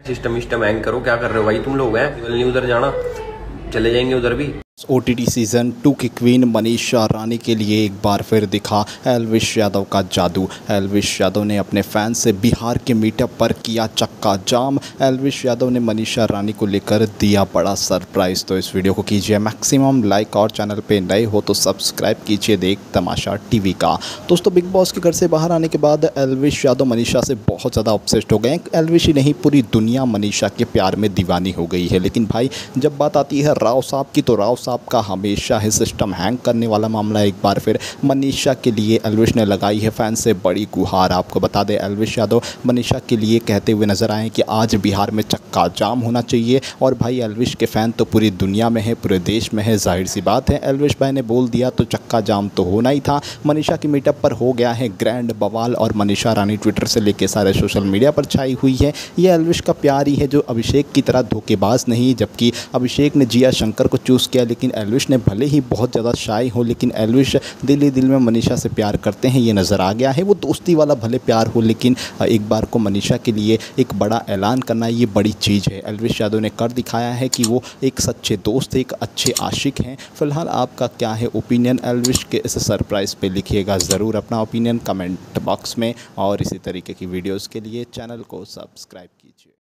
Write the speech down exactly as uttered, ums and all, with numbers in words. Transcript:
System system hang करो, क्या कर रहे हो भाई तुम लोग हैं? नहीं उधर जाना, चले जाएंगे उधर भी। ओटीटी सीज़न टू की क्वीन मनीषा रानी के लिए एक बार फिर दिखा एल्विश यादव का जादू। एल्विश यादव ने अपने फैंस से बिहार के मीटअप पर किया चक्का जाम। एल्विश यादव ने मनीषा रानी को लेकर दिया बड़ा सरप्राइज़। तो इस वीडियो को कीजिए मैक्सिमम लाइक और चैनल पे नए हो तो सब्सक्राइब कीजिए देख तमाशा टीवी का। दोस्तों, बिग बॉस के घर से बाहर आने के बाद एल्विश यादव मनीषा से बहुत ज़्यादा ऑब्सेस्ड हो गए। एल्विश ही नहीं, पूरी दुनिया मनीषा के प्यार में दीवानी हो गई है। लेकिन भाई, जब बात आती है राव साहब की, तो राव साहब का हमेशा ही सिस्टम हैंग करने वाला मामला एक बार फिर मनीषा के लिए एल्विश ने लगाई है फैन से बड़ी गुहार। आपको बता दें, एल्विश यादव मनीषा के लिए कहते हुए नजर आए कि आज बिहार में चक्का जाम होना चाहिए। और भाई, एल्विश के फ़ैन तो पूरी दुनिया में है, पूरे देश में है, जाहिर सी बात है। एल्विश भाई ने बोल दिया तो चक्का जाम तो होना ही था। मनीषा की मीटअप पर हो गया है ग्रैंड बवाल और मनीषा रानी ट्विटर से लेकर सारे सोशल मीडिया पर छाई हुई है। ये एल्विश का प्यार ही है जो अभिषेक की तरह धोखेबाज नहीं। जबकि अभिषेक ने जिया शंकर को चूज़ किया, लेकिन एल्विश ने भले ही बहुत ज़्यादा शाय हो, लेकिन एल्विश दिल ही दिल में मनीषा से प्यार करते हैं, ये नज़र आ गया है। वो दोस्ती वाला भले प्यार हो, लेकिन एक बार को मनीषा के लिए एक बड़ा ऐलान करना ये बड़ी चीज़ है। एल्विश यादव ने कर दिखाया है कि वो एक सच्चे दोस्त, एक अच्छे आशिक हैं। फिलहाल आपका क्या है ओपिनियन एल्विश के इस सरप्राइज़ पे? लिखिएगा ज़रूर अपना ओपिनियन कमेंट बॉक्स में। और इसी तरीके की वीडियोज़ के लिए चैनल को सब्सक्राइब कीजिए।